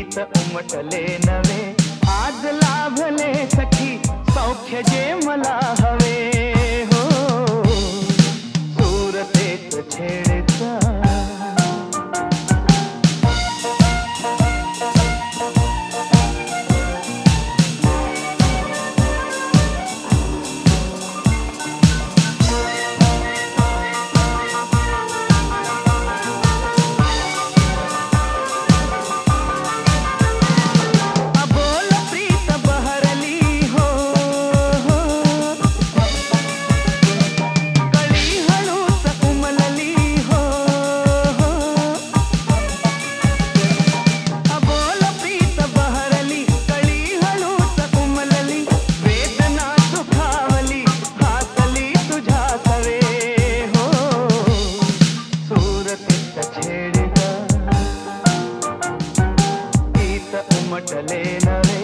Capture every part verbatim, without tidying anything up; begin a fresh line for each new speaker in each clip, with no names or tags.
गीत उमटले नवे आज लाभले सखी सौख्य जे मला हवे हो सूरतेत छेडता उमटले नवे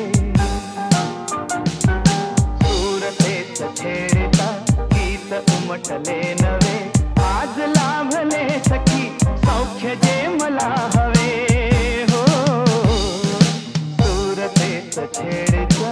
सूरतेत छेडता गीत उमटले नवे आज लाभले सखी सौख्य जे मला हवे हो सूरतेत छेडता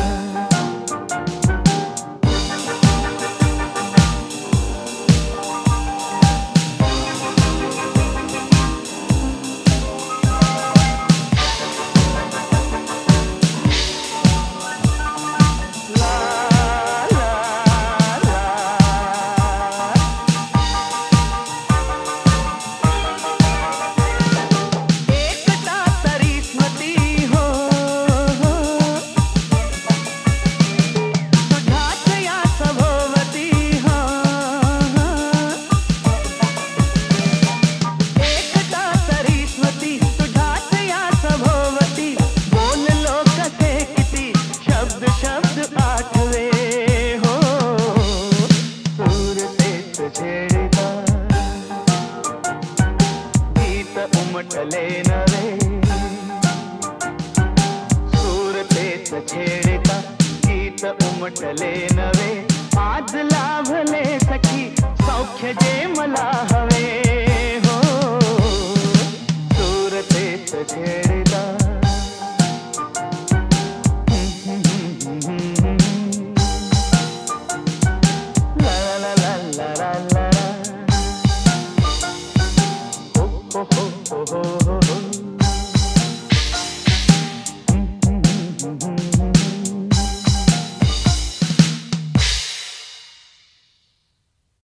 उमटले नवे सूरतेत छेडता गीत उमटले नवे आज लाभले सखी सौख्य जे मला हवे हो सूरतेत छेडता